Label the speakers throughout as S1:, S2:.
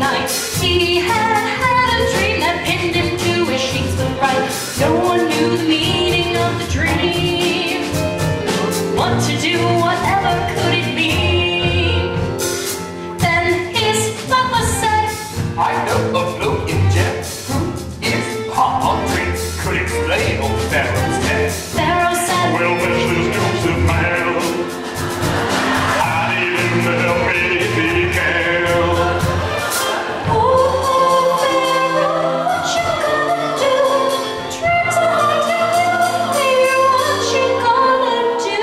S1: night. He had had a dream that pinned him to his sheets but right. No one knew the meaning of the dream. What to do, whatever could it be? Then his papa said,
S2: I know a floating jet who is hard drinks could explain old Pharaoh's death.
S1: Pharaoh said,
S3: Well, that's this Joseph man. I need him to help me if he can.
S1: oh, Pharaoh, what you gonna do? Dreams are hard to do. Baby, what you gonna do?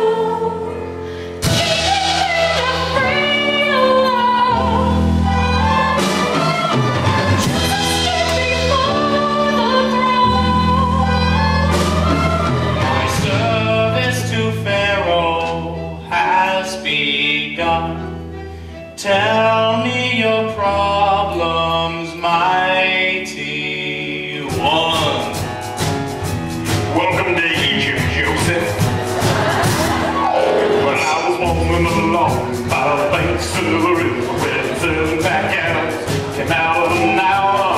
S1: Keep it free alone. Just get before the throne.
S4: My service to Pharaoh has begun. Tell me your problems, mighty one.
S3: Welcome to Egypt, Joseph. When I was walking along by the banks of the river where the seven pack cows came out of the Nile.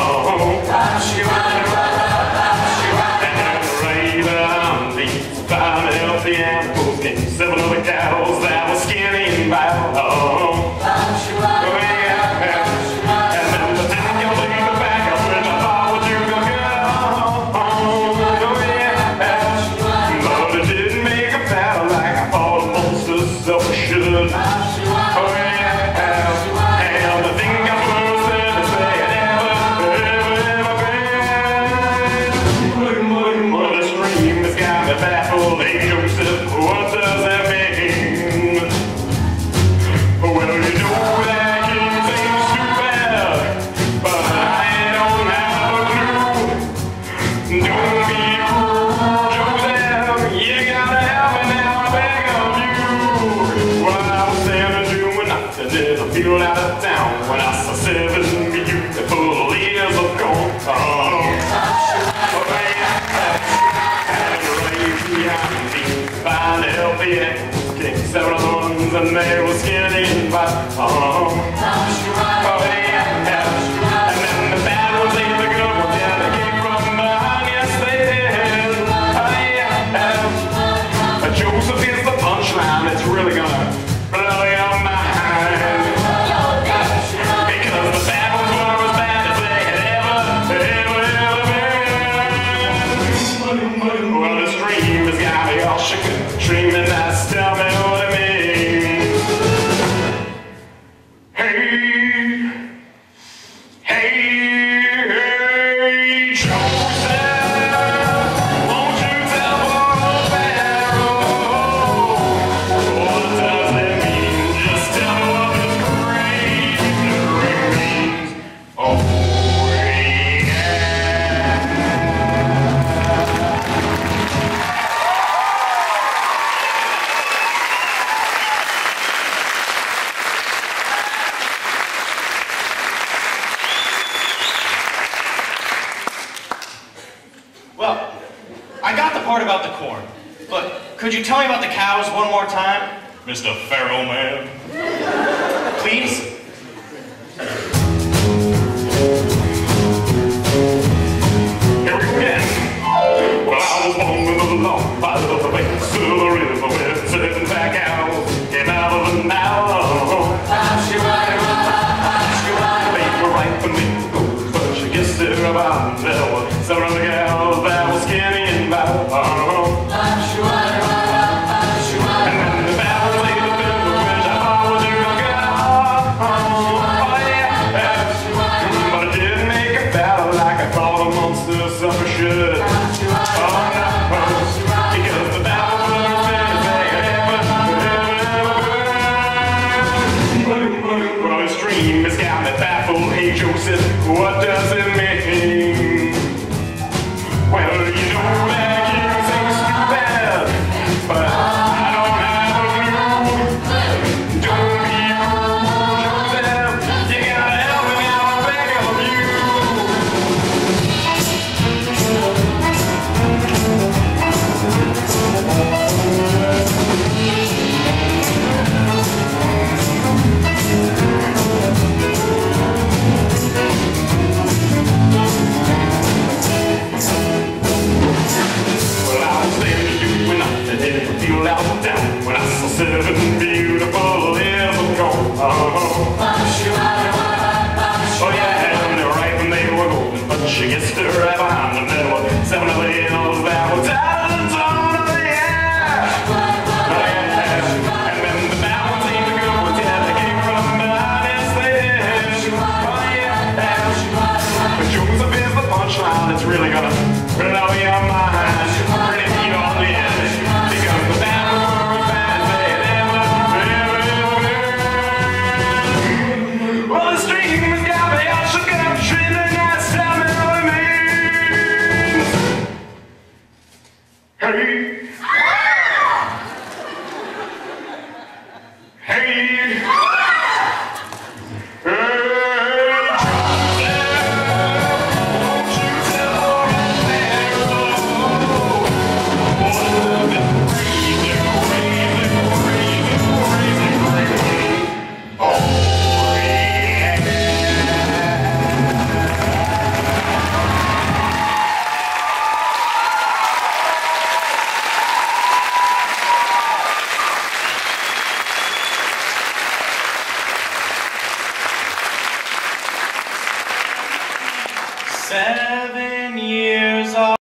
S3: And the raven leaves five healthy animals came seven other cows that were skinny and bound. And then the time you leave the back, I went to follow what you gonna go. But it didn't make a battle like I fought amongst us, so it should. And the thing got worse than it's they had ever been. Well, this dream has got me baffled. Hey, Joseph, what does that mean? Well, you know that king seems too bad, but I don't have a clue. Don't be cruel, Joseph, you gotta help me now, I beg of you. Well, I was standing doing nothing in a field out of town when I saw seven beautiful years of gold. And right behind me, find healthy animals, came seven other ones, and they were skinny and fat. And then the bad ones ate the good ones, yeah, they came from behind, yes they did. But Joseph is the punchline, it's really gonna blow your mind. Because the bad ones were as bad as they had ever been. Well, this dream has got me all shook and dreaming, that's tell me what it means. Hey, Joseph, won't you tell poor Pharaoh what does it mean? Just tell me what this crazy dream means. Oh,
S4: Well, I got the part about the corn, but could you tell me about the cows one more time?
S3: Mr. Pharaoh man.
S4: Please?
S3: Here we go again. Well, I was walking along by the banks of the river where the seven pack cows came out of the Nile. They were ripe and meat to go, but you guessed it about there were seven other cows that were skinny and bad. And then the bad ones ate the good ones, which I thought was you gonna get. But it didn't make a battle like I thought a monster sucker should. Because the battle was as bad as they had ever been. Well, this dream has got me baffled. Hey, Joseph, what does it